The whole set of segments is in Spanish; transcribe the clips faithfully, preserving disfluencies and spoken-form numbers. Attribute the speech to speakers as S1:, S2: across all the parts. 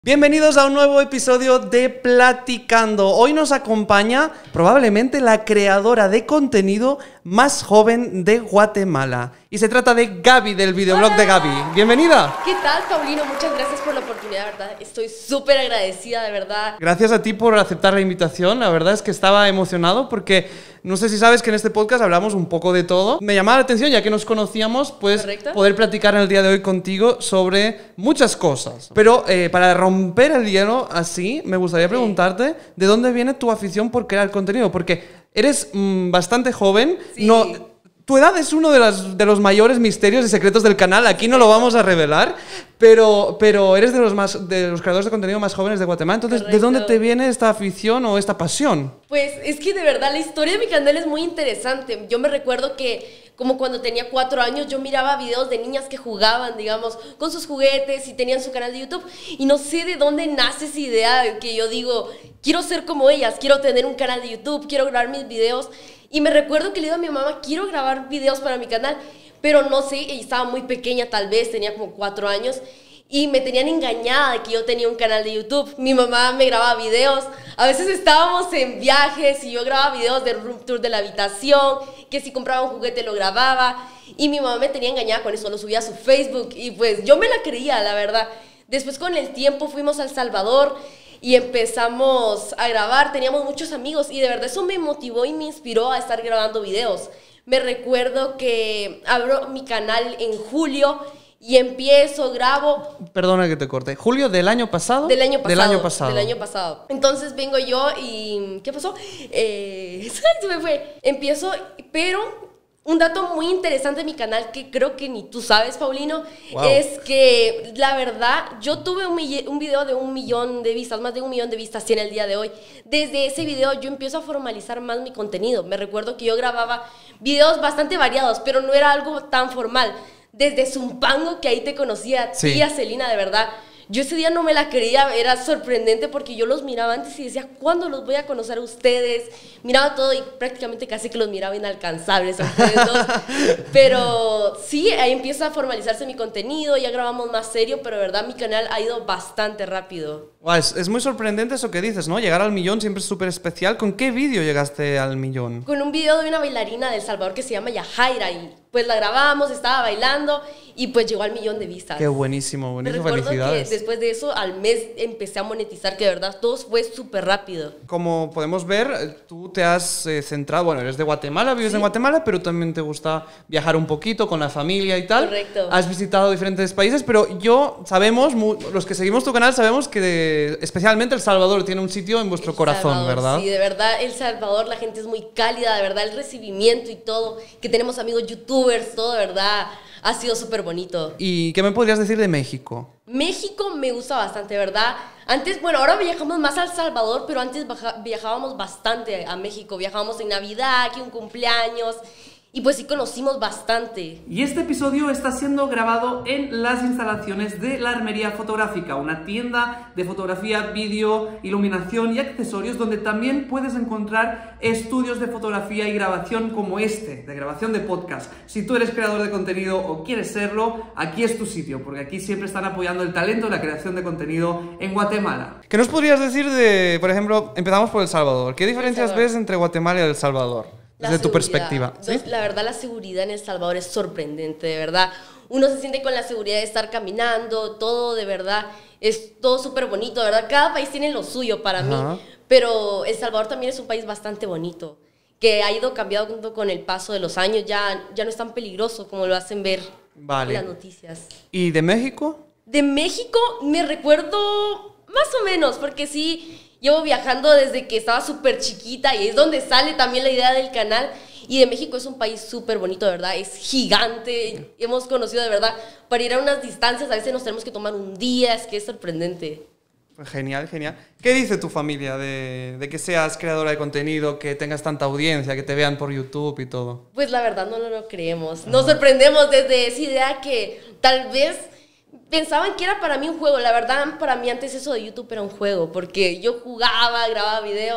S1: Bienvenidos a un nuevo episodio de Platicando. Hoy nos acompaña probablemente la creadora de contenido más joven de Guatemala. Y se trata de Gaby, del videoblog de Gaby. Bienvenida.
S2: ¿Qué tal, Paulino? Muchas gracias por la oportunidad, ¿verdad? Estoy súper agradecida, de verdad.
S1: Gracias a ti por aceptar la invitación. La verdad es que estaba emocionado porque no sé si sabes que en este podcast hablamos un poco de todo. Me llamaba la atención, ya que nos conocíamos, pues
S2: ¿Correcto?
S1: Poder platicar en el día de hoy contigo sobre muchas cosas. Pero eh, para romper el hielo así, me gustaría preguntarte de dónde viene tu afición por crear contenido. Porque eres mmm, bastante joven.
S2: Sí.
S1: No, tu edad es uno de, las, de los mayores misterios y secretos del canal. Aquí no lo vamos a revelar, pero, pero eres de los, más, de los creadores de contenido más jóvenes de Guatemala. Entonces,
S2: Correcto.
S1: ¿de dónde te viene esta afición o esta pasión?
S2: Pues es que de verdad la historia de mi canal es muy interesante. Yo me recuerdo que como cuando tenía cuatro años yo miraba videos de niñas que jugaban, digamos, con sus juguetes y tenían su canal de YouTube. Y no sé de dónde nace esa idea de que yo digo, quiero ser como ellas, quiero tener un canal de YouTube, quiero grabar mis videos. Y me recuerdo que le digo a mi mamá, quiero grabar videos para mi canal, pero no sé, ella estaba muy pequeña tal vez, tenía como cuatro años, y me tenían engañada de que yo tenía un canal de YouTube. Mi mamá me grababa videos, a veces estábamos en viajes y yo grababa videos de room tour de la habitación, que si compraba un juguete lo grababa, y mi mamá me tenía engañada con eso, lo subía a su Facebook, y pues yo me la creía, la verdad. Después con el tiempo fuimos a El Salvador, y empezamos a grabar, teníamos muchos amigos y de verdad eso me motivó y me inspiró a estar grabando videos. Me recuerdo que abro mi canal en julio y empiezo, grabo.
S1: Perdona que te corte. ¿Julio del año pasado?
S2: Del año pasado.
S1: Del año pasado.
S2: Del año pasado. Entonces vengo yo y... ¿Qué pasó? Eh, se me fue. Empiezo, pero... Un dato muy interesante de mi canal que creo que ni tú sabes, Paulino, wow. Es que la verdad, yo tuve un, un video de un millón de vistas, más de un millón de vistas en el día de hoy. Desde ese video yo empiezo a formalizar más mi contenido. Me recuerdo que yo grababa videos bastante variados, pero no era algo tan formal. Desde Zumpango, que ahí te conocía, sí. Tía Celina, de verdad. Yo ese día no me la creía, era sorprendente porque yo los miraba antes y decía, ¿cuándo los voy a conocer a ustedes? Miraba todo y prácticamente casi que los miraba inalcanzables a ustedes dos. Pero sí, ahí empieza a formalizarse mi contenido, ya grabamos más serio, pero de verdad mi canal ha ido bastante rápido.
S1: Wow, es, es muy sorprendente eso que dices, ¿no? Llegar al millón siempre es súper especial. ¿Con qué vídeo llegaste al millón?
S2: Con un video de una bailarina de El Salvador que se llama Yajaira y pues la grabamos, estaba bailando y pues llegó al millón de vistas.
S1: Qué buenísimo, buenísimo,
S2: Me recuerdo
S1: felicidades.
S2: Que después de eso, al mes empecé a monetizar, que de verdad todo fue súper rápido.
S1: Como podemos ver, tú te has eh, centrado, bueno, eres de Guatemala, vives
S2: sí.
S1: en Guatemala, pero también te gusta viajar un poquito con la familia y tal.
S2: Correcto.
S1: Has visitado diferentes países, pero yo, sabemos, los que seguimos tu canal, sabemos que de, especialmente El Salvador tiene un sitio en vuestro
S2: El
S1: corazón,
S2: Salvador,
S1: ¿verdad?
S2: Sí, de verdad, El Salvador, la gente es muy cálida, de verdad, el recibimiento y todo, que tenemos amigos youtubers, todo, de verdad, ha sido súper bonito.
S1: ¿Y qué me podrías decir de México?
S2: México me gusta bastante, ¿verdad? Antes, bueno, ahora viajamos más a El Salvador, pero antes viajábamos bastante a México. Viajábamos en Navidad, aquí un cumpleaños, y pues sí conocimos bastante.
S3: Y este episodio está siendo grabado en las instalaciones de La Armería Fotográfica, una tienda de fotografía, vídeo, iluminación y accesorios donde también puedes encontrar estudios de fotografía y grabación como este, de grabación de podcast. Si tú eres creador de contenido o quieres serlo, aquí es tu sitio, porque aquí siempre están apoyando el talento y la creación de contenido en Guatemala.
S1: ¿Qué nos podrías decir de, por ejemplo, empezamos por El Salvador? ¿Qué diferencias ves entre Guatemala y El Salvador? Desde tu perspectiva, ¿sí?
S2: La verdad, la seguridad en El Salvador es sorprendente, de verdad. Uno se siente con la seguridad de estar caminando, todo de verdad, es todo súper bonito, de verdad. Cada país tiene lo suyo para Ajá. mí, pero El Salvador también es un país bastante bonito, que ha ido cambiando con el paso de los años, ya, ya no es tan peligroso como lo hacen ver vale. en las noticias.
S1: ¿Y de México?
S2: De México me recuerdo más o menos, porque sí... Llevo viajando desde que estaba súper chiquita y es donde sale también la idea del canal. Y de México es un país súper bonito, de verdad, es gigante. Hemos conocido de verdad, para ir a unas distancias a veces nos tenemos que tomar un día, es que es sorprendente.
S1: Genial, genial. ¿Qué dice tu familia de, de que seas creadora de contenido, que tengas tanta audiencia, que te vean por YouTube y todo?
S2: Pues la verdad no lo creemos. Nos sorprendemos desde esa idea que tal vez... Pensaban que era para mí un juego, la verdad para mí antes eso de YouTube era un juego, porque yo jugaba, grababa videos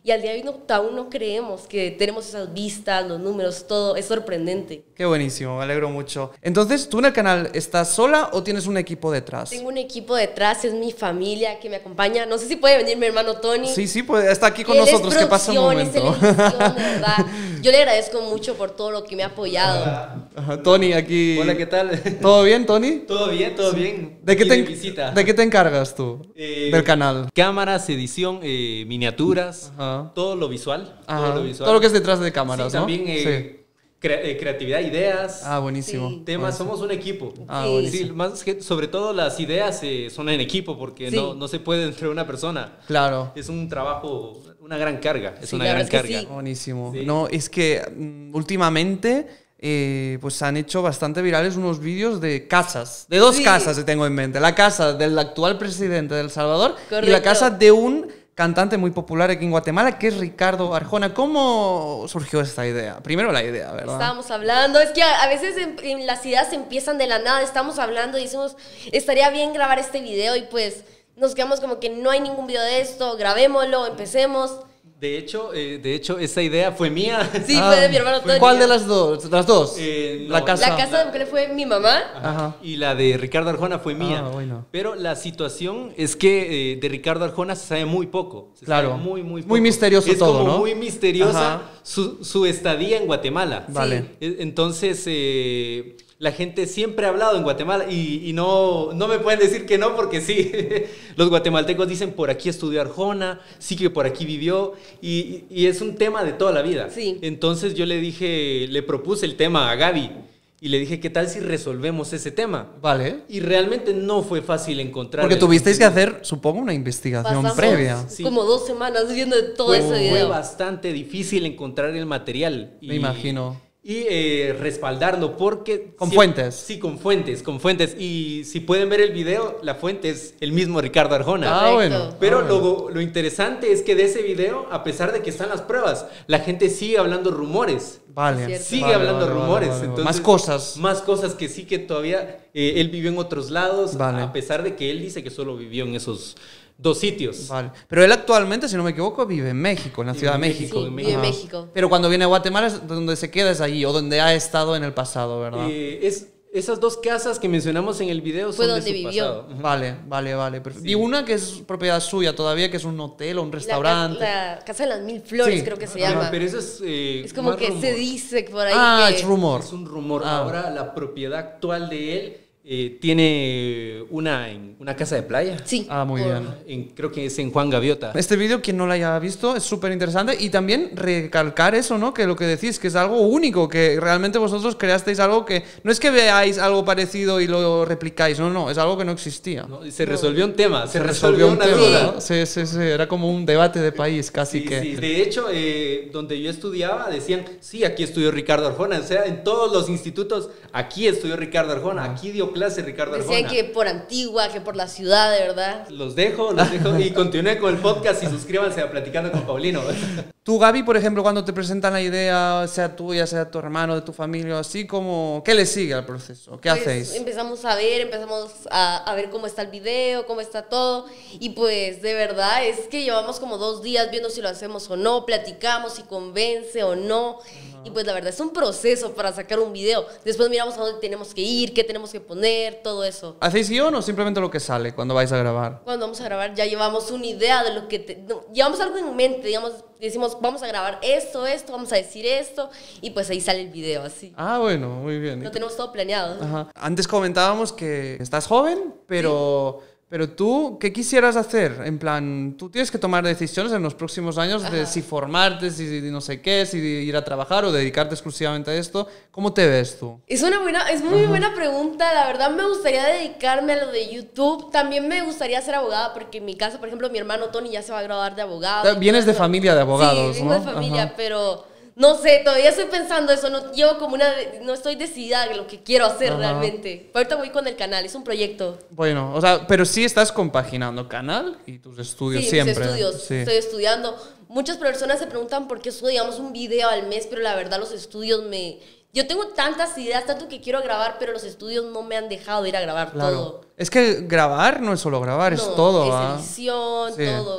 S2: Y al día de hoy no, aún no creemos que tenemos esas vistas, los números, todo. Es sorprendente.
S1: Qué buenísimo, me alegro mucho. Entonces, ¿tú en el canal estás sola o tienes un equipo detrás?
S2: Tengo un equipo detrás, es mi familia que me acompaña. No sé si puede venir mi hermano Tony.
S1: Sí, sí, pues está aquí con
S2: Él
S1: nosotros,
S2: es
S1: que pasa un momento.
S2: él es edición, de verdad. Yo le agradezco mucho por todo lo que me ha apoyado.
S1: Ajá, Tony, aquí.
S4: Hola, ¿qué tal?
S1: ¿Todo bien, Tony?
S4: Todo bien, todo bien.
S1: ¿De qué,
S4: Aquí
S1: te,
S4: de visita.
S1: ¿De qué te encargas tú
S4: Eh,
S1: del canal?
S4: Cámaras, edición, eh, miniaturas,
S1: Ajá.
S4: todo lo visual.
S1: Ajá.
S4: Todo lo visual.
S1: Todo lo que es detrás de cámaras,
S4: Sí,
S1: ¿no?
S4: también eh, crea- eh, creatividad, ideas,
S1: Ah, buenísimo.
S2: Sí.
S4: temas. Somos un equipo.
S1: Ah,
S2: Sí.
S1: buenísimo.
S4: Sí, más que sobre todo las ideas eh, son en equipo porque
S2: Sí.
S4: no, no se puede entre una persona.
S1: Claro.
S4: Es un trabajo, una gran carga. Es
S2: Sí,
S4: una
S2: la
S4: gran
S2: verdad es que
S4: carga.
S2: sí.
S1: Buenísimo.
S4: Sí.
S1: No, es que mm, últimamente eh, pues han hecho bastante virales unos vídeos de casas, de dos
S2: Sí.
S1: casas que tengo en mente. La casa del actual presidente de El Salvador y la
S2: Correcto.
S1: casa de un cantante muy popular aquí en Guatemala que es Ricardo Arjona. ¿Cómo surgió esta idea? Primero la idea, ¿verdad?
S2: Estábamos hablando, es que a, a veces en, en las ideas empiezan de la nada, estamos hablando y decimos, estaría bien grabar este video y pues nos quedamos como que no hay ningún video de esto, grabémoslo, empecemos.
S4: De hecho, eh, de hecho, esa idea fue mía.
S2: Sí,
S1: Ah,
S2: fue de mi hermano Tony.
S1: ¿Cuál de las dos? ¿Las dos?
S4: Eh,
S1: la
S4: no,
S1: casa.
S2: La casa de fue mi mamá.
S1: Ajá.
S4: Y la de Ricardo Arjona fue mía.
S1: Ah, bueno.
S4: Pero la situación es que eh, de Ricardo Arjona se sabe muy poco. Se
S1: Claro.
S4: sabe muy, muy
S1: Muy
S4: poco.
S1: misterioso
S4: es
S1: todo,
S4: como
S1: ¿no?
S4: muy misteriosa
S1: Ajá.
S4: su, su estadía en Guatemala.
S1: Vale.
S4: E- Entonces, eh, la gente siempre ha hablado en Guatemala y, y no, no me pueden decir que no porque sí. Los guatemaltecos dicen por aquí estudió Arjona, sí que por aquí vivió y, y es un tema de toda la vida.
S2: Sí.
S4: Entonces yo le dije, le propuse el tema a Gaby y le dije, ¿qué tal si resolvemos ese tema?
S1: Vale.
S4: Y realmente no fue fácil encontrar.
S1: Porque
S4: el
S1: tuvisteis que
S4: contenido.
S1: hacer, supongo, una investigación
S2: Pasamos
S1: previa.
S4: Sí.
S2: como dos semanas viendo todo
S4: Fue,
S2: ese
S4: fue
S2: video.
S4: bastante difícil encontrar el material.
S1: Me imagino.
S4: Y eh, respaldarlo porque...
S1: ¿Con
S4: sí-
S1: fuentes?
S4: Sí, con fuentes, con fuentes. Y si pueden ver el video, la fuente es el mismo Ricardo Arjona.
S1: Ah,
S2: Correcto.
S1: bueno.
S4: Pero
S1: Ah, bueno.
S4: lo, lo interesante es que de ese video, a pesar de que están las pruebas, la gente sigue hablando rumores.
S1: Vale.
S2: Cierto.
S4: Sigue
S1: Vale,
S4: hablando
S1: vale, vale,
S4: rumores.
S1: vale, vale.
S4: Entonces,
S1: Más cosas.
S4: Más cosas que sí que todavía eh, él vivió en otros lados,
S1: Vale.
S4: a pesar de que él dice que solo vivió en esos dos sitios.
S1: Vale. Pero él actualmente, si no me equivoco, vive en México, en la
S4: Vive
S1: Ciudad de
S4: en
S1: México.
S4: México,
S2: Sí,
S4: en
S2: vive en
S1: Ajá.
S2: México.
S1: Pero cuando viene a Guatemala, es donde se queda es allí, o donde ha estado en el pasado, ¿verdad?
S4: Eh, es, esas dos casas que mencionamos en el video
S2: Fue
S4: son
S2: donde
S4: de su
S2: vivió.
S4: pasado.
S1: Vale, vale, vale. perfecto.
S4: Sí.
S1: Y una que es propiedad suya todavía, que es un hotel o un
S2: La ca-
S1: restaurante.
S2: La, Casa de las Mil Flores,
S1: Sí.
S2: creo que se
S4: Ajá,
S2: llama.
S4: pero eso es... eh,
S2: Es como
S4: más
S2: que
S4: rumor.
S2: se dice por ahí
S1: Ah,
S2: que...
S1: es rumor.
S4: Es un rumor.
S1: Ah.
S4: Ahora la propiedad actual de él eh, tiene una, en, una casa de playa.
S2: Sí.
S1: Ah, muy
S2: por-
S1: bien.
S4: En- creo que es en Juan Gaviota.
S1: Este vídeo, quien no lo haya visto, es súper interesante y también recalcar eso, ¿no? Que lo que decís, que es algo único, que realmente vosotros creasteis algo que no es que veáis algo parecido y lo replicáis, no, no, es algo que no existía.
S4: ¿no? Y se resolvió un tema, se,
S1: Se
S4: resolvió,
S1: un
S4: una
S1: tema,
S4: duda.
S1: ¿no? Sí, sí, sí, era como un debate de país casi
S4: Sí,
S1: que...
S4: sí. De hecho, eh, donde yo estudiaba decían, sí, aquí estudió Ricardo Arjona. O sea, en todos los institutos, aquí estudió Ricardo Arjona, aquí dio clase Ricardo Arjona.
S2: Decían que por Antigua, que por la ciudad, de verdad.
S4: Los dejo, los dejo y continúen con el podcast y suscríbanse a Platicando con Paulino.
S1: Tú, Gaby, por ejemplo, cuando te presentan la idea, sea tuya, sea tu hermano, de tu familia, así como... ¿Qué le sigue al proceso? ¿Qué
S2: Pues,
S1: hacéis?
S2: Empezamos a ver, empezamos a, a ver cómo está el video, cómo está todo. Y pues de verdad es que llevamos como dos días viendo si lo hacemos o no, platicamos si convence o no. Y pues la verdad es un proceso para sacar un video. Después miramos a dónde tenemos que ir, qué tenemos que poner, todo eso.
S1: ¿Hacéis guión o simplemente lo que sale cuando vais a grabar?
S2: Cuando vamos a grabar ya llevamos una idea de lo que... te- no, llevamos algo en mente, digamos, decimos, vamos a grabar esto, esto, vamos a decir esto. Y pues ahí sale el video, así.
S1: Ah, bueno, muy bien.
S2: Lo tenemos todo planeado.
S1: Ajá. Antes comentábamos que estás joven, pero, pero tú, ¿qué quisieras hacer? En plan, tú tienes que tomar decisiones en los próximos años de
S2: Ajá.
S1: si formarte, si no sé qué, si ir a trabajar o dedicarte exclusivamente a esto. ¿Cómo te ves tú?
S2: Es una buena, es muy buena pregunta. La verdad me gustaría dedicarme a lo de YouTube. También me gustaría ser abogada porque en mi casa, por ejemplo, mi hermano Tony ya se va a graduar de abogado.
S1: Vienes de familia de abogados,
S2: Sí, vengo
S1: ¿no?
S2: de familia,
S1: Ajá.
S2: pero no sé, todavía estoy pensando eso. No llevo como una, no estoy decidida de lo que quiero hacer
S1: Ajá.
S2: realmente. Ahorita voy con el canal, es un proyecto.
S1: Bueno, o sea, pero sí estás compaginando canal y tus estudios
S2: Sí,
S1: siempre.
S2: mis estudios.
S1: Sí.
S2: Estoy estudiando. Muchas personas se preguntan por qué subo, digamos, un video al mes, pero la verdad los estudios me... Yo tengo tantas ideas, tanto que quiero grabar, pero los estudios no me han dejado ir a grabar
S1: Claro.
S2: todo.
S1: Es que grabar no es solo grabar, es
S2: No,
S1: todo.
S2: es
S1: ¿ah?
S2: edición,
S1: Sí.
S2: todo.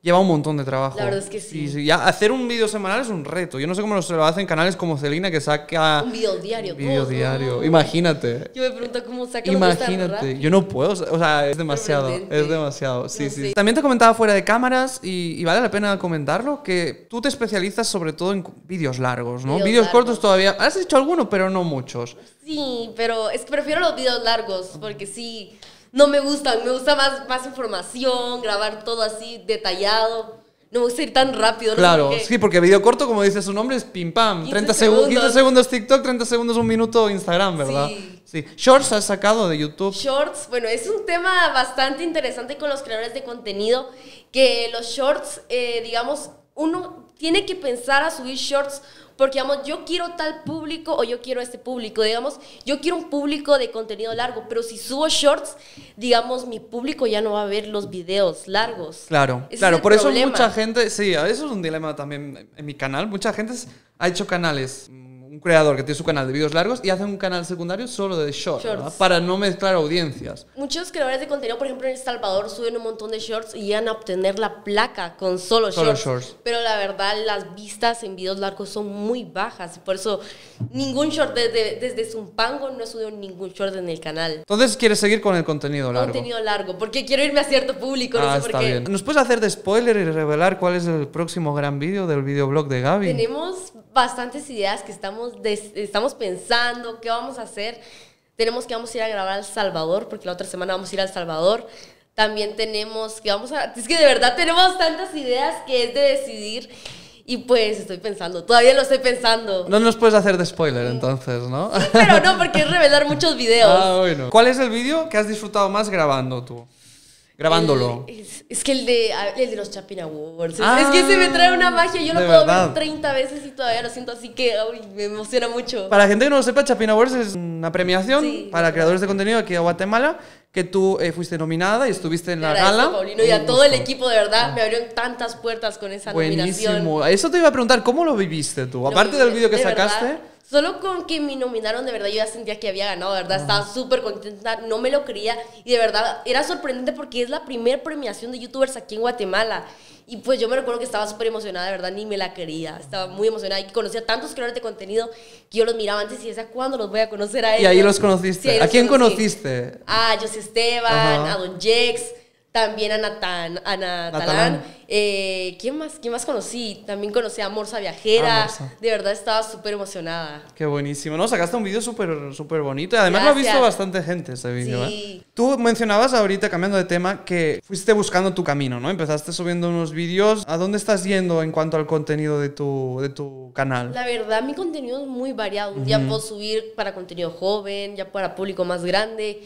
S1: lleva un montón de trabajo.
S2: La verdad es que sí.
S1: Sí, sí. Ya hacer un vídeo semanal es un reto. Yo no sé cómo se lo hacen canales como Celina, que saca...
S2: Un video diario.
S1: Vídeo
S2: todos,
S1: diario.
S2: ¿no?
S1: Imagínate.
S2: Yo me pregunto cómo sacan los videos tan
S1: Imagínate.
S2: rápido.
S1: Yo no puedo. O sea, es demasiado.
S2: Sorprendente.
S1: Es demasiado. Sí,
S2: No
S1: sí.
S2: sé.
S1: También te comentaba fuera de cámaras, y, y vale la pena comentarlo, que tú te especializas sobre todo en vídeos largos, ¿no?
S2: Vídeos
S1: Vídeos
S2: largos.
S1: cortos todavía. Has hecho alguno, pero no muchos.
S2: Sí, pero es que prefiero los videos largos porque sí, no me gustan. Me gusta más, más información, grabar todo así detallado. No me gusta ir tan rápido. No sé
S1: Claro,
S2: por qué.
S1: sí, porque vídeo corto, como dice su nombre, es pim pam.
S2: quince
S1: treinta, segundos.
S2: segundos.
S1: quince segundos TikTok, treinta segundos, un minuto Instagram, ¿verdad?
S2: Sí.
S1: Sí. Shorts has sacado de YouTube.
S2: Shorts, bueno, es un tema bastante interesante con los creadores de contenido, que los shorts, eh, digamos, uno tiene que pensar a subir shorts porque, digamos, yo quiero tal público o yo quiero este público, digamos, yo quiero un público de contenido largo, pero si subo shorts, digamos, mi público ya no va a ver los videos largos.
S1: Claro,
S2: Ese
S1: claro,
S2: es el
S1: por eso
S2: problema.
S1: mucha gente, sí, eso es un dilema también en mi canal. Mucha gente ha hecho canales, un creador que tiene su canal de vídeos largos y hace un canal secundario solo de shorts,
S2: Shorts.
S1: ¿verdad? Para no mezclar audiencias.
S2: Muchos creadores de contenido, por ejemplo, en El Salvador suben un montón de shorts y llegan a obtener la placa con solo,
S1: Solo
S2: shorts.
S1: shorts.
S2: Pero la verdad, las vistas en videos largos son muy bajas. Por eso, ningún short, desde, desde Zumpango no he subido ningún short en el canal.
S1: Entonces quieres seguir con el contenido largo.
S2: Contenido largo, porque quiero irme a cierto público, no
S1: Ah,
S2: sé por
S1: está
S2: qué.
S1: bien. ¿Nos puedes hacer de spoiler y revelar cuál es el próximo gran vídeo del videoblog de Gaby?
S2: Tenemos bastantes ideas que estamos, des- estamos pensando, qué vamos a hacer. Tenemos que vamos a ir a grabar a El Salvador, porque la otra semana vamos a ir a El Salvador. También tenemos que vamos a... Es que de verdad tenemos tantas ideas que es de decidir. Y pues estoy pensando, todavía lo estoy pensando.
S1: No nos puedes hacer de spoiler entonces, ¿no?
S2: Pero no, porque es revelar muchos videos.
S1: Ah, bueno. ¿Cuál es el vídeo que has disfrutado más grabando tú? Grabándolo.
S2: El- es, es que el de, el de los Chapin Awards. Es-
S1: Ah,
S2: es que se me trae una magia. Yo lo
S1: de
S2: puedo
S1: verdad.
S2: ver treinta veces y todavía lo siento así que uy, me emociona mucho.
S1: Para la gente que no lo sepa, Chapin Awards es una premiación
S2: Sí,
S1: para
S2: es
S1: creadores de contenido aquí a Guatemala, que tú eh, fuiste nominada y estuviste en
S2: Te
S1: la
S2: agradezco,
S1: gala.
S2: Paulino, y a
S1: Un
S2: todo el
S1: gusto.
S2: equipo, de verdad, me abrieron tantas puertas con esa nominación.
S1: Buenísimo. Eso te iba a preguntar, ¿cómo lo viviste tú? Aparte del vídeo que
S2: De
S1: sacaste.
S2: verdad, solo con que me nominaron, de verdad, yo ya sentía que había ganado, de verdad, estaba súper contenta, no me lo creía, y de verdad, era sorprendente porque es la primera premiación de youtubers aquí en Guatemala, y pues yo me recuerdo que estaba súper emocionada, de verdad, ni me la quería, estaba muy emocionada, y conocía a tantos creadores de contenido que yo los miraba antes y decía, ¿cuándo los voy a conocer a ellos?
S1: Y ahí los conociste.
S2: Sí, ahí
S1: ¿A
S2: los
S1: quién
S2: conocí.
S1: conociste?
S2: A José Esteban,
S1: Ajá.
S2: a Don Jex, también a Natan, a Natalán.
S1: Natalán.
S2: Eh, ¿quién más? ¿Quién más conocí? También conocí a Morsa Viajera.
S1: Ah, Morsa.
S2: De verdad estaba súper emocionada.
S1: Qué buenísimo, ¿no? Sacaste un vídeo súper súper bonito y además lo ha
S2: Gracias.
S1: visto bastante gente ese vídeo,
S2: Sí.
S1: ¿eh? Tú mencionabas ahorita, cambiando de tema, que fuiste buscando tu camino, ¿no? Empezaste subiendo unos vídeos. ¿A dónde estás yendo en cuanto al contenido de tu, de tu canal?
S2: La verdad, mi contenido es muy variado. Un día puedo subir para contenido joven, ya para público más grande.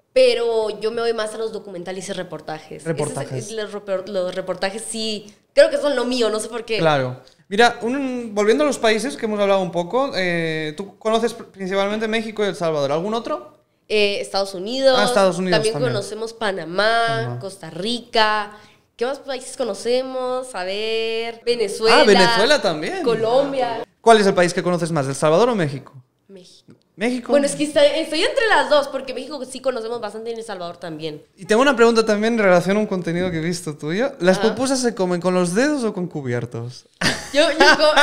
S2: Pero yo me voy más a los documentales y reportajes.
S1: Reportajes.
S2: Ese es- los, repor- los reportajes sí, creo que son lo mío, no sé por qué.
S1: Claro. Mira, un- volviendo a los países que hemos hablado un poco, eh, tú conoces principalmente México y El Salvador. ¿Algún otro?
S2: Eh, Estados Unidos.
S1: Ah, Estados Unidos
S2: También,
S1: también.
S2: conocemos Panamá, Costa Rica. ¿Qué más países conocemos? A ver, Venezuela.
S1: Ah, Venezuela también.
S2: Colombia.
S1: ¿Cuál es el país que conoces más, El Salvador o México?
S2: México.
S1: México.
S2: Bueno, es que estoy, estoy entre las dos, porque México sí conocemos bastante y en El Salvador también.
S1: Y tengo una pregunta también en relación a un contenido que he visto tuyo. ¿Las
S2: Ajá.
S1: pupusas se comen con los dedos o con cubiertos?
S2: Yo, yo,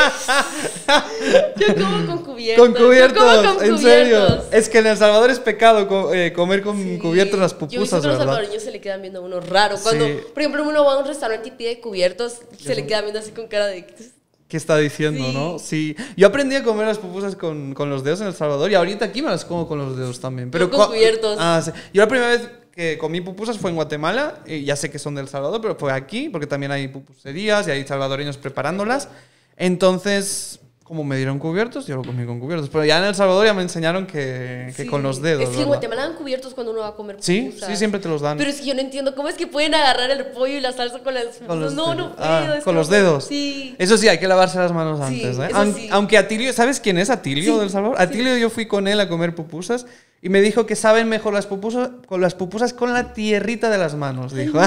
S2: como, yo como con cubiertos.
S1: Con cubiertos,
S2: Yo como con
S1: en serio.
S2: cubiertos.
S1: Es que en El Salvador es pecado co- eh, comer con
S2: Sí.
S1: cubiertos las
S2: Yo he visto
S1: pupusas,
S2: que los
S1: ¿verdad?
S2: salvadoreños se le quedan viendo a uno raro. Cuando,
S1: Sí.
S2: por ejemplo, uno va a un restaurante y pide cubiertos, se le queda viendo así con cara de...
S1: ¿Qué está diciendo,
S2: Sí.
S1: no? Sí. Yo aprendí a comer las pupusas con, con los dedos en El Salvador y ahorita aquí me las como con los dedos también. Pero
S2: Yo con
S1: co-
S2: cubiertos.
S1: Ah, sí. Yo la primera vez que comí pupusas fue en Guatemala, y ya sé que son de El Salvador, pero fue aquí, porque también hay pupuserías y hay salvadoreños preparándolas. Entonces, como me dieron cubiertos, yo lo comí con cubiertos. Pero ya en El Salvador ya me enseñaron que, que
S2: Sí.
S1: con los dedos.
S2: Es que en
S1: ¿verdad?
S2: Guatemala dan cubiertos cuando uno va a comer
S1: Sí,
S2: pupusas.
S1: sí, siempre te los dan.
S2: Pero es que yo no entiendo cómo es que pueden agarrar el pollo y la salsa con las pupusas.
S1: Con los
S2: no,
S1: dedos.
S2: no puedo.
S1: Ah,
S2: es
S1: con
S2: que
S1: los
S2: no puedo.
S1: dedos.
S2: Sí.
S1: Eso sí, hay que lavarse las manos
S2: Sí,
S1: antes. ¿eh?
S2: eso
S1: Aun-
S2: sí.
S1: Aunque Atilio, ¿sabes quién es Atilio
S2: Sí,
S1: del Salvador? Atilio, yo fui con él a comer pupusas y me dijo que saben mejor las pupusas con las pupusas con la tierrita de las manos, dijo.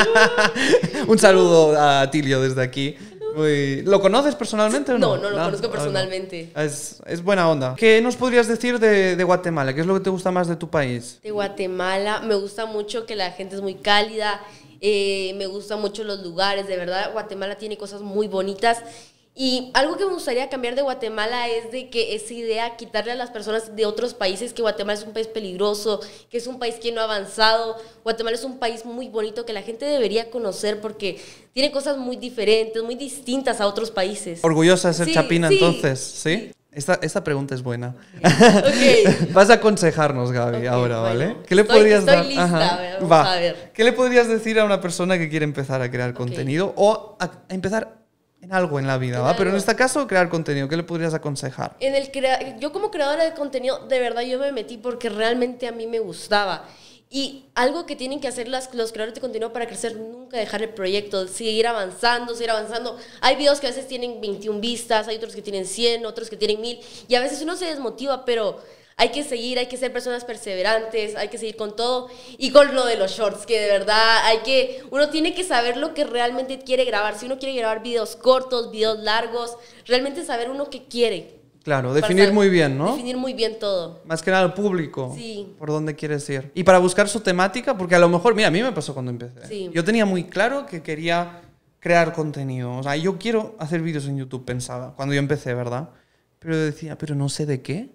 S1: Un saludo a Atilio desde aquí. Muy- ¿Lo conoces personalmente o no?
S2: No, no lo conozco
S1: Ah, no.
S2: personalmente.
S1: Es, es buena onda. ¿Qué nos podrías decir de, de Guatemala? ¿Qué es lo que te gusta más de tu país?
S2: De Guatemala me gusta mucho que la gente es muy cálida. eh, me gustan mucho los lugares, de verdad, Guatemala tiene cosas muy bonitas. Y algo que me gustaría cambiar de Guatemala es de que esa idea, quitarle a las personas de otros países que Guatemala es un país peligroso, que es un país que no ha avanzado. Guatemala es un país muy bonito que la gente debería conocer porque tiene cosas muy diferentes, muy distintas a otros países.
S1: Orgullosa de ser
S2: Sí,
S1: chapina,
S2: sí,
S1: entonces, ¿sí?
S2: sí.
S1: Esta, esta pregunta es buena.
S2: Ok.
S1: Vas a aconsejarnos, Gaby,
S2: Ok,
S1: ahora,
S2: bueno.
S1: ¿vale? ¿Qué le
S2: Estoy-
S1: podrías
S2: estoy
S1: dar?
S2: lista,
S1: Ajá.
S2: a ver, vamos
S1: Va.
S2: a ver.
S1: ¿Qué le podrías decir a una persona que quiere empezar a crear
S2: Ok.
S1: contenido o a, a empezar en algo en la vida,
S2: En
S1: ¿va? Pero en
S2: algo.
S1: este caso, crear contenido. ¿Qué le podrías aconsejar?
S2: En el crea- yo como creadora de contenido, de verdad yo me metí porque realmente a mí me gustaba. Y algo que tienen que hacer las, los creadores de contenido para crecer, nunca dejar el proyecto, seguir avanzando, seguir avanzando. Hay videos que a veces tienen veintiuna vistas, hay otros que tienen cien, otros que tienen mil, y a veces uno se desmotiva, pero hay que seguir, hay que ser personas perseverantes, hay que seguir con todo. Y con lo de los shorts, que de verdad hay que, uno tiene que saber lo que realmente quiere grabar. Si uno quiere grabar videos cortos, videos largos, realmente saber uno qué quiere.
S1: Claro,
S2: Para
S1: definir
S2: saber-
S1: muy bien, ¿no?
S2: Definir muy bien todo.
S1: Más que nada el público.
S2: Sí.
S1: Por dónde quieres ir. Y para buscar su temática, porque a lo mejor, mira, a mí me pasó cuando empecé.
S2: Sí.
S1: Yo tenía muy claro que quería crear contenido. O sea, yo quiero hacer vídeos en YouTube, pensaba, cuando yo empecé, ¿verdad? Pero decía, pero no sé de qué.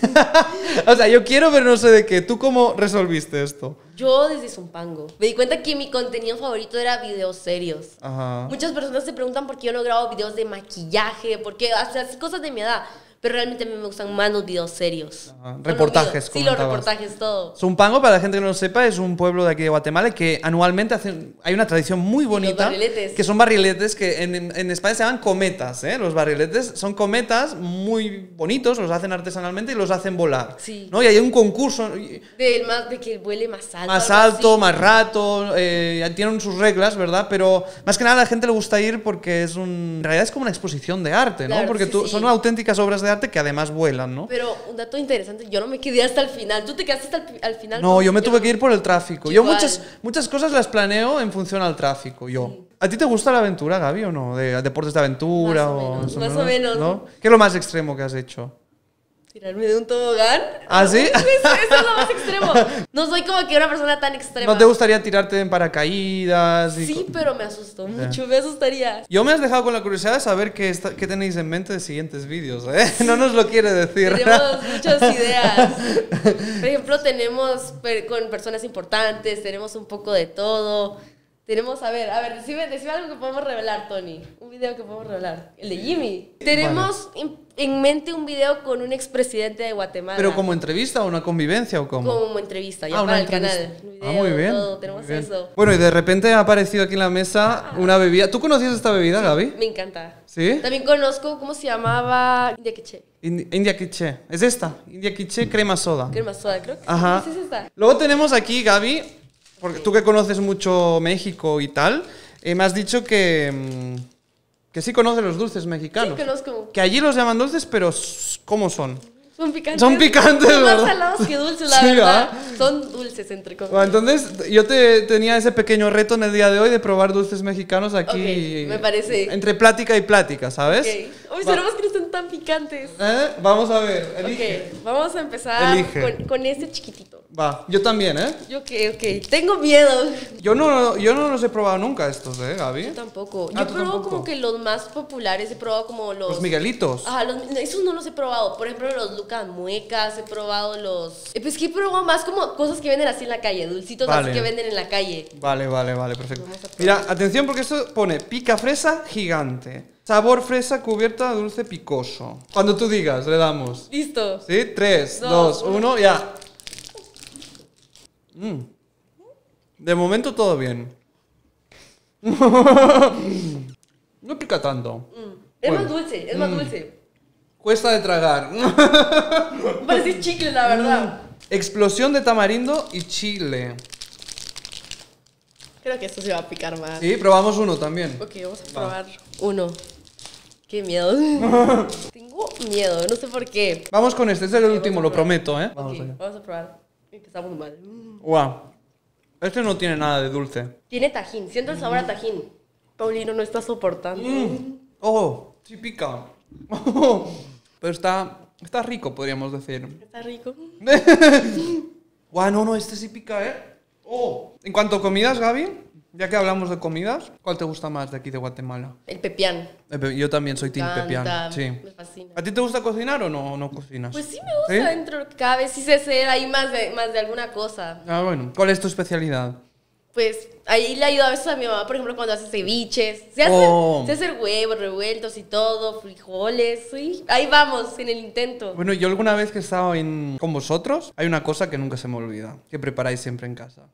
S1: O sea, yo quiero, pero no sé de qué. ¿Tú cómo resolviste esto?
S2: Yo desde Zumpango me di cuenta que mi contenido favorito era videos serios.
S1: Ajá.
S2: Muchas personas se preguntan por qué yo no grabo videos de maquillaje, porque hasta así cosas de mi edad. Pero realmente a mí me gustan más los videos serios.
S1: Ajá,
S2: Son los
S1: reportajes,
S2: videos- Sí, los
S1: comentabas.
S2: reportajes, todo.
S1: Zumpango, para la gente que no lo sepa, es un pueblo de aquí de Guatemala que anualmente hacen, hay una tradición muy bonita.
S2: barriletes.
S1: Que son barriletes que en, en- en España se llaman cometas, ¿eh? Los barriletes son cometas muy bonitos, los hacen artesanalmente y los hacen volar.
S2: Sí.
S1: ¿No? Y hay un concurso y-
S2: De, más, de que vuele más alto.
S1: más
S2: algo
S1: alto,
S2: así.
S1: más rato, eh, tienen sus reglas, ¿verdad? Pero más que nada a la gente le gusta ir porque es un, en realidad es como una exposición de arte, ¿no?
S2: Claro,
S1: Porque
S2: sí,
S1: tú-
S2: sí.
S1: son auténticas obras de arte que además vuelan, ¿no?
S2: Pero un dato interesante, yo no me quedé hasta el final. ¿Tú te quedaste hasta el, al final?
S1: No, yo me
S2: Yo
S1: tuve
S2: no-
S1: que ir por el tráfico.
S2: Yo
S1: Yo
S2: igual.
S1: muchas, muchas cosas las planeo en función al tráfico, yo. ¿A ti te gusta la aventura, Gaby, o no? ¿De deportes de aventura?
S2: Más o menos,
S1: eso,
S2: más
S1: ¿no?
S2: o menos.
S1: ¿No? ¿Qué es lo más extremo que has hecho?
S2: Tirarme de un tobogán.
S1: ¿Ah, sí?
S2: Eso, eso es lo más extremo. No soy como que una persona tan extrema.
S1: ¿No te gustaría tirarte en paracaídas? y
S2: Sí,
S1: co-
S2: pero me asustó mucho, me asustaría.
S1: Yo me has dejado con la curiosidad de saber qué, está- qué tenéis en mente de siguientes vídeos, ¿eh? No nos lo quiere decir.
S2: Tenemos muchas ideas. Por ejemplo, tenemos per- con personas importantes, tenemos un poco de todo. Tenemos, a ver, a ver, decime, decime algo que podemos revelar, Tony. Un video que podemos revelar. El de Jimmy. Tenemos en, en mente un video con un expresidente de Guatemala.
S1: ¿Pero como entrevista o una convivencia o cómo?
S2: Como entrevista, ya
S1: Ah, una
S2: para el
S1: entrevista.
S2: canal. Un video,
S1: Ah, muy bien.
S2: todo, tenemos
S1: muy bien.
S2: eso.
S1: Bueno, y de repente ha aparecido aquí en la mesa una bebida. ¿Tú conocías esta bebida, Gaby?
S2: Me encanta.
S1: ¿Sí?
S2: También conozco, ¿cómo se llamaba? India Quiche.
S1: Indi- India Quiche. ¿Es esta? India Quiche crema soda.
S2: Crema soda, creo que
S1: Ajá.
S2: sí, sí, es esta.
S1: Luego tenemos aquí, Gaby, porque tú que conoces mucho México y tal, eh, me has dicho que, mm, que sí conoces los dulces mexicanos.
S2: Sí, conozco.
S1: Que allí los llaman dulces, pero s- ¿cómo son?
S2: Son picantes.
S1: Son picantes,
S2: Son más
S1: ¿verdad?
S2: salados que dulces, la
S1: Sí,
S2: verdad.
S1: ¿ah?
S2: Son dulces, entre comillas.
S1: Bueno, entonces yo te, tenía ese pequeño reto en el día de hoy de probar dulces mexicanos aquí.
S2: Ok, me parece.
S1: Entre plática y plática, ¿sabes?
S2: Ok. Uy,
S1: Va-
S2: esperemos que no estén tan picantes.
S1: ¿Eh? Vamos a ver, elige.
S2: Ok, vamos a empezar
S1: Elige.
S2: con, con este chiquitito.
S1: Va, yo también, ¿eh?
S2: Yo, ok, ok. Tengo miedo.
S1: Yo no, yo no los he probado nunca estos, ¿eh, Gaby?
S2: Yo tampoco. Yo
S1: Ah,
S2: he
S1: ¿tú
S2: probado
S1: tampoco?
S2: como que los más populares. He probado como los.
S1: Los Miguelitos.
S2: Ajá, los, no, esos no los he probado. Por ejemplo, los Lucas Muecas, he probado los... Eh, Pues que he probado más como cosas que venden así en la calle, dulcitos
S1: Vale.
S2: así que venden en la calle.
S1: Vale, vale, vale, perfecto.
S2: Vamos a probar.
S1: Mira, atención porque esto pone pica fresa gigante. Sabor fresa cubierta de dulce picoso. Cuando tú digas, le damos.
S2: Listo.
S1: ¿Sí? Tres,
S2: Dos,
S1: dos,
S2: uno.
S1: uno, ya. Mm. De momento todo bien. No pica tanto.
S2: Es
S1: Bueno.
S2: más dulce, es más dulce.
S1: Cuesta de tragar.
S2: Parece chicle, la verdad.
S1: Explosión de tamarindo y chile.
S2: Creo que esto se va a picar más.
S1: Sí, probamos uno también.
S2: Ok, vamos a probar uno. Qué miedo. Tengo miedo, no sé por qué.
S1: Vamos con este, este es el
S2: Ok,
S1: último,
S2: vamos
S1: lo
S2: a probar.
S1: prometo, ¿eh?
S2: Ok,
S1: Vamos allá.
S2: vamos a probar. Empezamos mal. Mm.
S1: Wow. Este no tiene nada de dulce.
S2: Tiene tajín, siento el sabor a tajín. Paulino no está soportando.
S1: Oh, sí pica. Oh, pero está, está rico, podríamos decir.
S2: Está rico.
S1: Guau, no, no, este sí pica, ¿eh? Oh. En cuanto a comidas, Gaby,
S3: Ya que hablamos de comidas, ¿cuál te gusta más de aquí de Guatemala?
S2: El pepián.
S3: Eh, pe- Yo también soy
S2: Me
S3: team pepián.
S2: encanta,
S3: Sí.
S2: me fascina.
S3: ¿A ti te gusta cocinar o no, no cocinas?
S2: Pues sí me gusta,
S3: ¿Sí?
S2: dentro de lo que cabe, sí sé hacer ahí más de, más de alguna cosa.
S3: Ah, bueno. ¿Cuál es tu especialidad?
S2: Pues ahí le ayudo a veces a mi mamá, por ejemplo, cuando hace ceviches. Sé hacer,
S3: Oh.
S2: sé hacer huevos revueltos y todo, frijoles, sí. Ahí vamos, en el intento.
S3: Bueno, yo alguna vez que he estado en- con vosotros, hay una cosa que nunca se me olvida, que preparáis siempre en casa.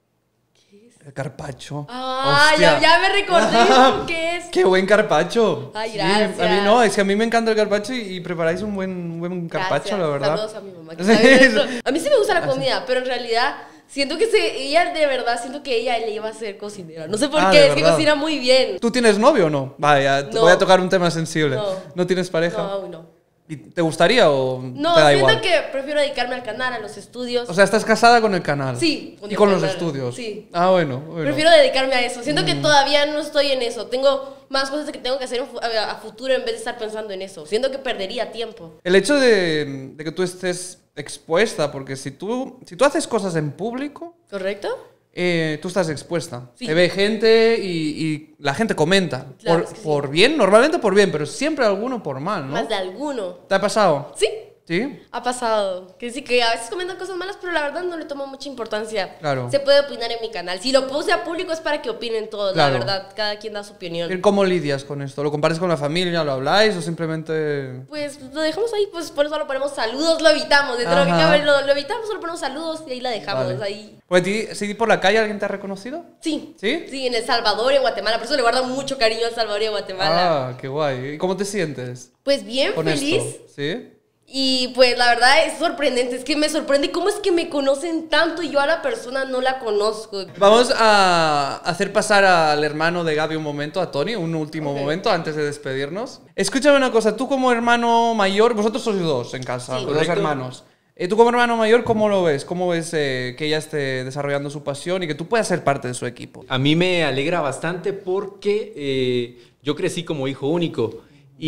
S3: El carpaccio.
S2: Ah,
S3: Hostia.
S2: ya, ya me recordé qué es.
S3: ¡Qué buen carpaccio!
S2: Ay,
S3: Sí, a mí
S2: gracias.
S3: no, es que a mí me encanta el carpaccio y, y preparáis un buen, un buen carpaccio,
S2: Gracias.
S3: la verdad.
S2: Saludos a mi mamá. que
S3: Sí,
S2: sabe de
S3: sí.
S2: eso. A mí sí me gusta la comida, pero en realidad siento que se, ella de verdad, siento que ella le iba a ser cocinera. No sé por
S3: Ah,
S2: qué,
S3: ¿de
S2: es que
S3: verdad?
S2: cocina muy bien.
S3: ¿Tú tienes novio o no? Vaya,
S2: No.
S3: voy a tocar un tema sensible.
S2: No.
S3: ¿No tienes pareja?
S2: No, aún no.
S3: ¿Y te gustaría o
S2: No,
S3: te da
S2: siento
S3: igual?
S2: que prefiero dedicarme al canal, a los estudios.
S3: O sea, ¿estás casada con el canal?
S2: Sí, con
S3: ¿Y
S2: el
S3: con los
S2: canal,
S3: estudios?
S2: sí.
S3: Ah, bueno. bueno.
S2: Prefiero dedicarme a eso. Siento que
S3: Mm.
S2: todavía no estoy en eso. Tengo más cosas que tengo que hacer en fu- a, a futuro en vez de estar pensando en eso. Siento que perdería tiempo.
S3: El hecho de, de que tú estés expuesta, porque si tú, si tú haces cosas en público,
S2: ¿Correcto?
S3: eh, tú estás expuesta.
S2: Sí.
S3: Te ve gente y, y la gente comenta.
S2: Claro,
S3: por,
S2: es que sí.
S3: por bien, normalmente por bien, pero siempre alguno por mal, ¿no?
S2: Más de alguno.
S3: ¿Te ha pasado?
S2: Sí,
S3: ¿Sí?
S2: ha pasado. Que sí, que a veces comentan cosas malas, pero la verdad no le tomo mucha importancia.
S3: Claro.
S2: Se puede opinar en mi canal. Si lo puse a público es para que opinen todos,
S3: Claro.
S2: la verdad. Cada quien da su opinión.
S3: ¿Cómo lidias con esto? ¿Lo compares con la familia? ¿Lo habláis o simplemente...?
S2: Pues lo dejamos ahí, pues por eso lo ponemos saludos, lo evitamos. Dentro de lo que
S3: Ajá.
S2: cabe, lo, lo evitamos, solo ponemos saludos y ahí la dejamos.
S3: Vale.
S2: Ahí.
S3: Pues a ti, si por la calle alguien te ha reconocido?
S2: Sí.
S3: ¿Sí?
S2: Sí, en El Salvador y en Guatemala. Por eso le guardo mucho cariño a El Salvador y a Guatemala.
S3: Ah, qué guay. ¿Y cómo te sientes
S2: Pues bien
S3: con
S2: feliz.
S3: esto? ¿Sí?
S2: Y pues la verdad es sorprendente. Es que me sorprende cómo es que me conocen tanto y yo a la persona no la conozco.
S3: Vamos a hacer pasar al hermano de Gaby un momento, a Tony, un último
S2: Ok.
S3: momento antes de despedirnos. Escúchame una cosa, tú como hermano mayor, vosotros sois dos en casa,
S2: Sí.
S3: dos
S4: Correcto.
S3: hermanos. Eh, tú como hermano mayor, ¿cómo lo ves? ¿Cómo ves eh, que ella esté desarrollando su pasión y que tú puedas ser parte de su equipo?
S4: A mí me alegra bastante porque eh, yo crecí como hijo único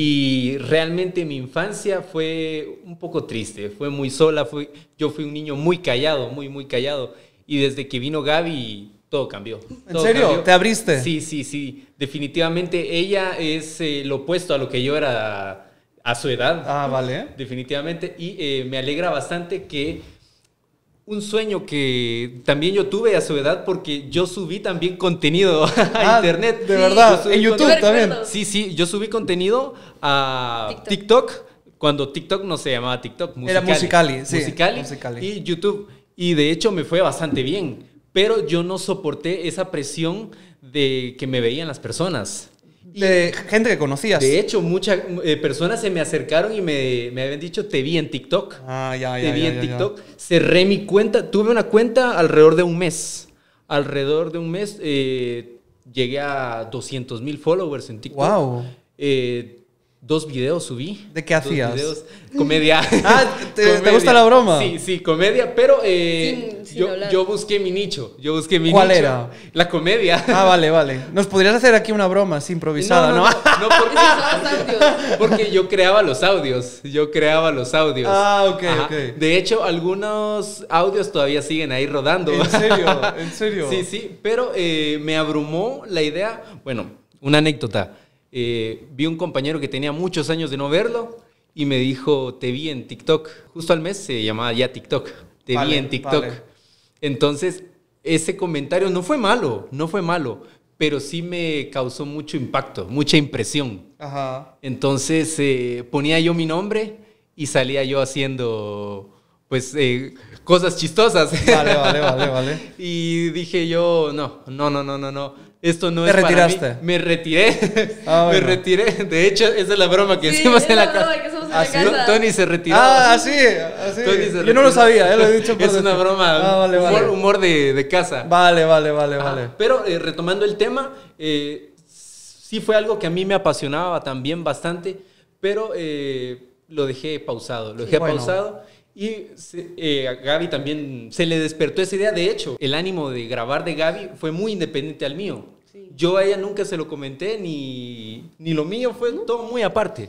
S4: y realmente mi infancia fue un poco triste, fue muy sola, fue, yo fui un niño muy callado, muy, muy callado. Y desde que vino Gaby, todo cambió.
S3: ¿En
S4: todo
S3: serio?
S4: cambió.
S3: ¿Te abriste?
S4: Sí, sí, sí. Definitivamente ella es eh, lo opuesto a lo que yo era a su edad.
S3: Ah, vale.
S4: Definitivamente. Y eh, me alegra bastante que un sueño que también yo tuve a su edad porque yo subí también contenido a
S3: Ah,
S4: internet.
S3: de verdad,
S4: Yo subí
S3: en YouTube
S2: Yo me
S3: también.
S2: recuerdo.
S4: Sí, sí, yo subí contenido a
S2: TikTok.
S4: TikTok, cuando TikTok no se llamaba TikTok,
S3: Era Musicali, sí,
S4: Musicali,
S3: Musicali.
S4: y YouTube. Y de hecho me fue bastante bien, pero yo no soporté esa presión de que me veían las personas.
S3: De gente que conocías.
S4: De hecho, muchas eh, personas se me acercaron y me, me habían dicho, te vi en TikTok.
S3: Ah, ya, ya,
S4: Te vi
S3: ya,
S4: en
S3: ya, ya.
S4: TikTok. Cerré mi cuenta. Tuve una cuenta alrededor de un mes. Alrededor de un mes eh, llegué a doscientos mil followers en TikTok.
S3: Wow.
S4: Eh, dos videos subí.
S3: ¿De qué
S4: Dos
S3: hacías?
S4: videos. Comedia.
S3: Ah, ¿te- te
S4: Comedia.
S3: gusta la broma?
S4: Sí, sí, comedia. Pero eh,
S2: Sin- sin
S4: yo,
S2: hablar.
S4: yo busqué mi nicho. Yo busqué mi
S3: ¿Cuál
S4: nicho.
S3: era?
S4: La comedia.
S3: Ah, vale, vale. ¿Nos podrías hacer aquí una broma así improvisada, no?
S4: no, no, no, porque,
S2: Esos son los audios.
S4: porque yo creaba los audios. Yo creaba los audios.
S3: Ah, ok,
S4: Ajá.
S3: ok.
S4: De hecho, algunos audios todavía siguen ahí rodando.
S3: ¿En serio? ¿En serio?
S4: Sí, sí. Pero eh, me abrumó la idea. Bueno, una anécdota. Eh, vi un compañero que tenía muchos años de no verlo y me dijo, te vi en TikTok. Justo al mes se llamaba ya TikTok. Te
S3: Vale,
S4: vi en TikTok.
S3: vale.
S4: Entonces, ese comentario no fue malo, no fue malo, pero sí me causó mucho impacto, mucha impresión.
S3: Ajá.
S4: Entonces, eh, ponía yo mi nombre y salía yo haciendo, pues, eh, cosas chistosas.
S3: Vale, vale, vale, vale.
S4: Y dije yo, no, no, no, no, no, no. Esto no
S3: ¿Te
S4: es para
S3: retiraste?
S4: mí. Me retiré.
S3: Ah,
S4: Me
S3: bueno.
S4: retiré. De hecho, esa es la broma que
S2: Sí,
S4: hicimos
S2: es
S4: en la
S2: la broma
S4: casa.
S2: que hacemos en
S3: ¿Ah,
S2: la
S3: sí?
S2: casa.
S4: Tony se retiró.
S3: Ah, así, así.
S4: Tony se
S3: Yo no
S4: retiró.
S3: lo sabía, eh, lo he dicho por
S4: Es una
S3: decir.
S4: broma.
S3: Ah, vale,
S4: humor,
S3: vale.
S4: humor de, de casa.
S3: Vale, vale, vale,
S4: Ajá.
S3: vale.
S4: Pero eh, retomando el tema, eh, sí fue algo que a mí me apasionaba también bastante, pero eh, lo dejé pausado, lo dejé
S3: Bueno.
S4: pausado y se- eh, a Gaby también se le despertó esa idea. De hecho, el ánimo de grabar de Gaby fue muy independiente al mío.
S2: Sí.
S4: Yo a ella nunca se lo comenté, ni, ni lo mío fue todo muy aparte.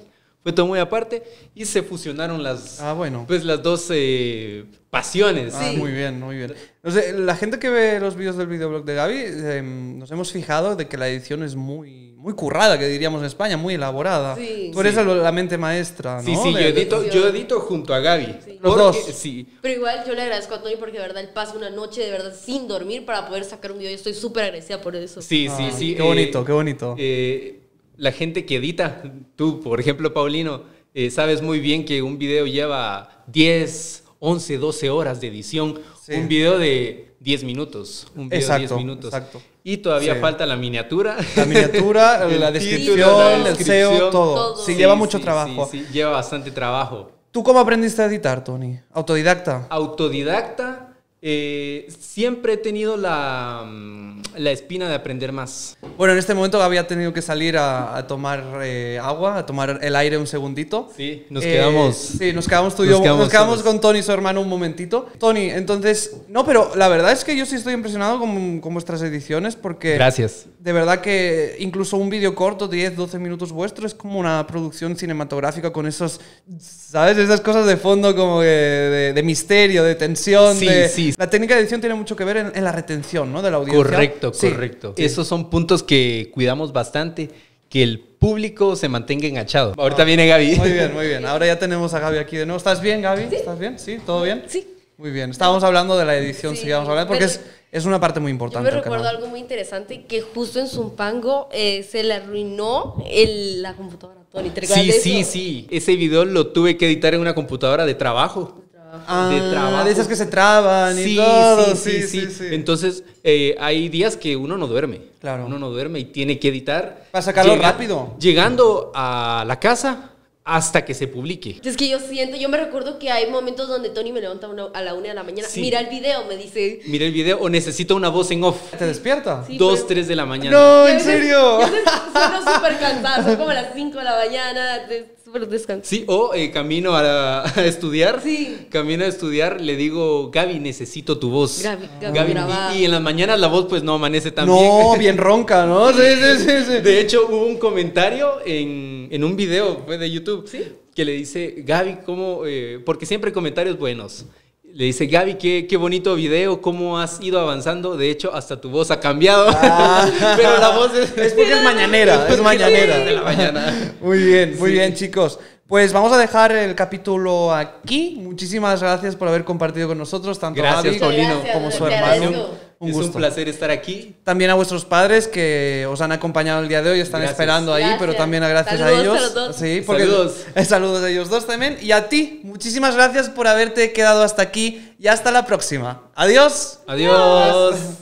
S4: fue todo muy aparte y se fusionaron las,
S1: Ah, bueno.
S4: pues, las dos eh, pasiones.
S1: Ah,
S2: Sí.
S1: muy bien, muy bien. No sé, la gente que ve los vídeos del videoblog de Gaby, eh, nos hemos fijado de que la edición es muy, muy currada, que diríamos en España, muy elaborada.
S2: Sí.
S1: Tú eres
S4: Sí.
S1: la la mente maestra, ¿no?
S4: Sí, sí,
S1: De-
S4: yo
S1: de-
S4: edito, yo edito junto a Gaby.
S2: Sí.
S1: Los
S4: Porque-
S1: dos.
S4: Sí.
S2: Pero igual yo le agradezco a Tony porque de verdad él pasa una noche de verdad sin dormir para poder sacar un video y estoy súper agradecida por eso.
S4: Sí, sí,
S1: Ah,
S4: sí.
S1: qué bonito, qué bonito.
S4: eh, la gente que edita, tú, por ejemplo, Paulino, eh, sabes muy bien que un video lleva diez, once, doce horas de edición.
S1: Sí.
S4: Un video de diez minutos. Un video
S1: Exacto,
S4: de diez minutos.
S1: exacto.
S4: Y todavía
S1: Sí.
S4: falta la miniatura.
S1: La miniatura,
S4: El
S1: la
S4: título,
S1: descripción,
S4: la
S1: el S E O,
S4: descripción.
S1: todo.
S2: Todo.
S1: Sí,
S2: Sí,
S1: lleva mucho
S4: sí,
S1: trabajo.
S4: Sí, sí, lleva bastante trabajo.
S1: ¿Tú cómo aprendiste a editar, Tony? ¿Autodidacta?
S4: Autodidacta, eh, siempre he tenido la, mm, la espina de aprender más.
S1: Bueno, en este momento había tenido que salir a, a tomar eh, agua, a tomar el aire un segundito.
S4: Sí, nos
S1: Eh,
S4: quedamos.
S1: Sí, nos quedamos tú y
S4: nos
S1: yo.
S4: quedamos
S1: Nos quedamos
S4: solos.
S1: con Tony y su hermano un momentito. Tony, entonces. No, pero la verdad es que yo sí estoy impresionado con, con vuestras ediciones porque.
S4: Gracias.
S1: De verdad que incluso un vídeo corto, diez, doce minutos vuestro, es como una producción cinematográfica con esos. ¿Sabes? Esas cosas de fondo como de, de- de misterio, de tensión.
S4: Sí,
S1: de-
S4: sí.
S1: La técnica de edición tiene mucho que ver en, en la retención, ¿no? De la audiencia.
S4: Correcto,
S1: Sí,
S4: correcto.
S1: sí.
S4: Esos son puntos que cuidamos bastante, que el público se mantenga enganchado.
S1: Ah.
S4: Ahorita viene Gaby.
S1: Muy bien, muy bien. Ahora ya tenemos a Gaby aquí de nuevo. ¿Estás bien, Gaby? ¿Estás bien? ¿Sí? ¿Todo bien?
S2: Sí.
S1: Muy bien. Estábamos hablando de la edición,
S2: Sí,
S1: sigamos hablando, porque
S2: pero-
S1: es, es una parte muy
S2: Yo
S1: importante
S2: me
S1: del
S2: recuerdo
S1: canal.
S2: algo muy interesante que justo en Zumpango eh, se le arruinó el, la computadora a Tony. ¿Te recuerdas
S4: Sí,
S2: de
S4: sí,
S2: eso?
S4: sí. Ese video lo tuve que editar en una computadora de trabajo.
S1: Ah,
S4: de trabajo.
S1: de esas que se traban y
S4: Sí,
S1: todo.
S4: sí, sí, sí. Entonces, eh, hay días que uno no duerme.
S1: Claro.
S4: Uno no duerme y tiene que editar.
S1: Para sacarlo rápido.
S4: Llegando a la casa hasta que se publique.
S2: Es que yo siento, yo me recuerdo que hay momentos donde Tony me levanta una- a la una de la mañana,
S4: Sí.
S2: mira el video, me dice...
S4: Mira el video o necesito una voz en off.
S1: ¿Te despierta?
S2: Sí,
S4: Dos,
S2: pero-
S4: tres de la mañana.
S1: No,
S2: Y a
S1: ¿en
S2: veces-
S1: serio?
S2: y a veces sueno súper cansada, son como las cinco de la mañana, de- súper descansada.
S4: Sí, o eh, camino a, a estudiar.
S2: Sí.
S4: Camino a estudiar, le digo, Gaby, necesito tu voz.
S2: Gaby, Gaby, grabada.
S4: y, y en las mañanas la voz pues no amanece tan
S1: No,
S4: bien.
S1: bien ronca, ¿no? Sí, sí, sí. sí.
S4: De hecho, hubo un comentario en, en un video fue de YouTube que le dice, Gaby, ¿cómo? Eh, porque siempre hay comentarios buenos. Le dice, Gaby, qué, qué bonito video, cómo has ido avanzando. De hecho, hasta tu voz ha cambiado.
S1: Ah.
S4: Pero la voz es,
S1: Es porque es mañanera, es mañanera.
S4: de la mañana.
S1: Muy bien, muy
S4: Sí.
S1: bien, chicos. Pues vamos a dejar el capítulo aquí. Muchísimas gracias por haber compartido con nosotros, tanto
S4: Gracias,
S1: Gaby
S4: Paulino.
S2: Gracias,
S1: como su
S2: te
S1: hermano.
S2: agradezco.
S1: Un
S4: es
S1: gusto.
S4: un placer estar aquí.
S1: También a vuestros padres que os han acompañado el día de hoy, están
S4: Gracias.
S1: esperando ahí,
S2: Gracias.
S1: pero también a gracias
S2: Saludos
S1: a ellos.
S2: a los dos.
S1: Sí, porque
S4: Saludos.
S1: eh, saludos a ellos dos también. Y a ti, muchísimas gracias por haberte quedado hasta aquí y hasta la próxima. Adiós.
S4: Adiós.